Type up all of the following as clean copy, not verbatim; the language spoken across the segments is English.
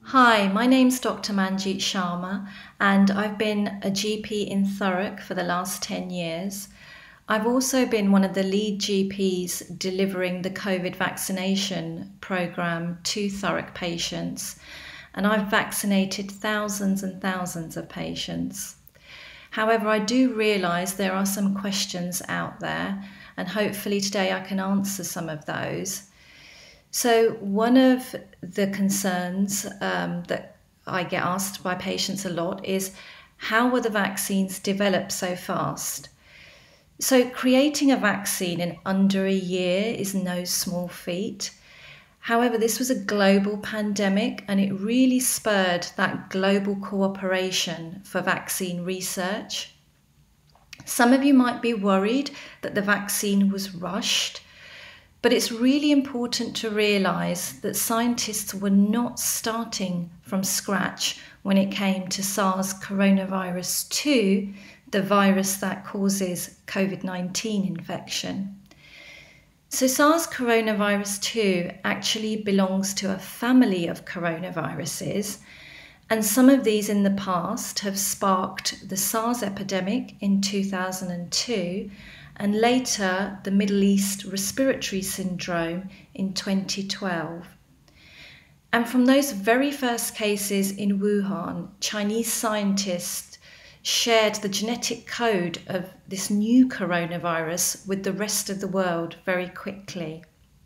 Hi, my name's Dr. Manjeet Sharma, and I've been a GP in Thurrock for the last 10 years. I've also been one of the lead GPs delivering the COVID vaccination programme to Thurrock patients, and I've vaccinated thousands and thousands of patients. However, I do realise there are some questions out there, and hopefully today I can answer some of those. So, one of the concerns that I get asked by patients a lot is how were the vaccines developed so fast? So, creating a vaccine in under a year is no small feat. However, this was a global pandemic and it really spurred that global cooperation for vaccine research. Some of you might be worried that the vaccine was rushed. But it's really important to realise that scientists were not starting from scratch when it came to SARS coronavirus 2, the virus that causes COVID-19 infection. So SARS coronavirus 2 actually belongs to a family of coronaviruses, and some of these in the past have sparked the SARS epidemic in 2002 and later the Middle East Respiratory Syndrome in 2012. And from those very first cases in Wuhan, Chinese scientists shared the genetic code of this new coronavirus with the rest of the world very quickly.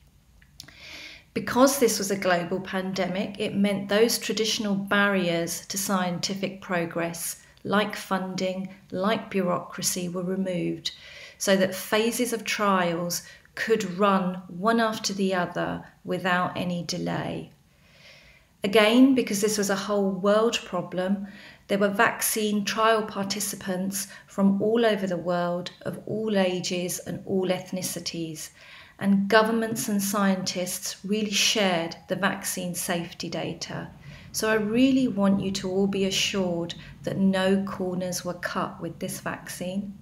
Because this was a global pandemic, it meant those traditional barriers to scientific progress, like funding, like bureaucracy, were removed, so that phases of trials could run one after the other without any delay. Again, because this was a whole world problem, there were vaccine trial participants from all over the world of all ages and all ethnicities, and governments and scientists really shared the vaccine safety data. So I really want you to all be assured that no corners were cut with this vaccine.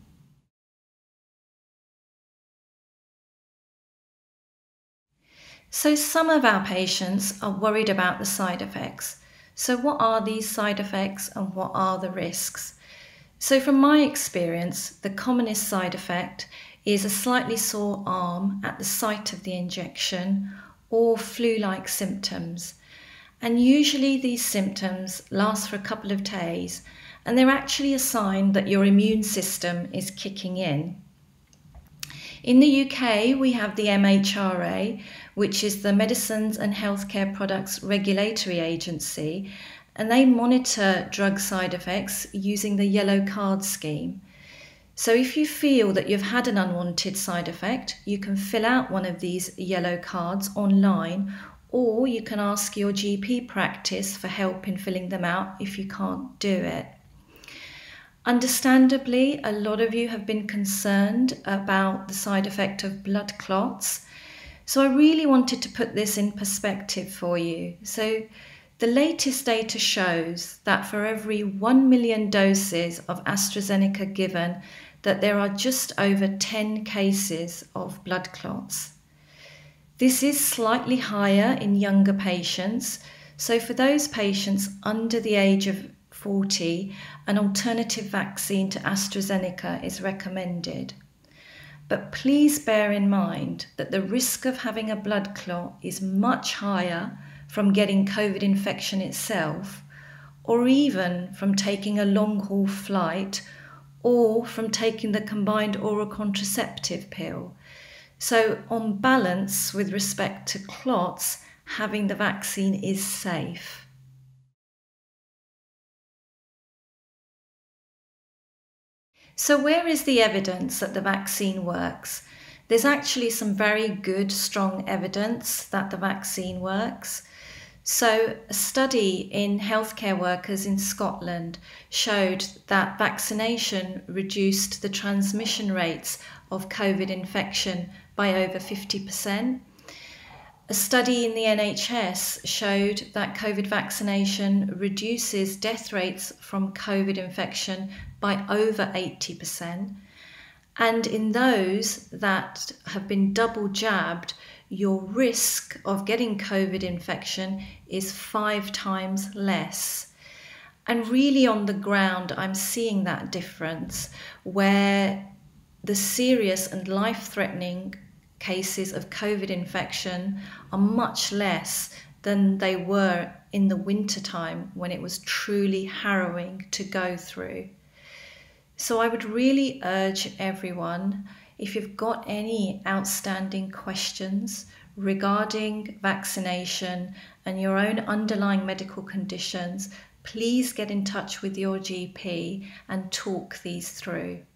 So some of our patients are worried about the side effects. So what are these side effects and what are the risks? So from my experience, the commonest side effect is a slightly sore arm at the site of the injection or flu-like symptoms. And usually these symptoms last for a couple of days, and they're actually a sign that your immune system is kicking in. In the UK, we have the MHRA, which is the Medicines and Healthcare Products Regulatory Agency, and they monitor drug side effects using the yellow card scheme. So if you feel that you've had an unwanted side effect, you can fill out one of these yellow cards online, or you can ask your GP practice for help in filling them out if you can't do it. Understandably, a lot of you have been concerned about the side effect of blood clots. So I really wanted to put this in perspective for you. So the latest data shows that for every 1 million doses of AstraZeneca given, that there are just over 10 cases of blood clots. This is slightly higher in younger patients. So for those patients under the age of 40, an alternative vaccine to AstraZeneca is recommended. But please bear in mind that the risk of having a blood clot is much higher from getting COVID infection itself, or even from taking a long-haul flight, or from taking the combined oral contraceptive pill. So on balance, with respect to clots, having the vaccine is safe. So where is the evidence that the vaccine works? There's actually some very good, strong evidence that the vaccine works. So a study in healthcare workers in Scotland showed that vaccination reduced the transmission rates of COVID infection by over 50%. A study in the NHS showed that COVID vaccination reduces death rates from COVID infection by over 80%. And in those that have been double jabbed, your risk of getting COVID infection is 5 times less. And really on the ground, I'm seeing that difference where the serious and life-threatening cases of COVID infection are much less than they were in the wintertime when it was truly harrowing to go through. So I would really urge everyone, if you've got any outstanding questions regarding vaccination and your own underlying medical conditions, please get in touch with your GP and talk these through.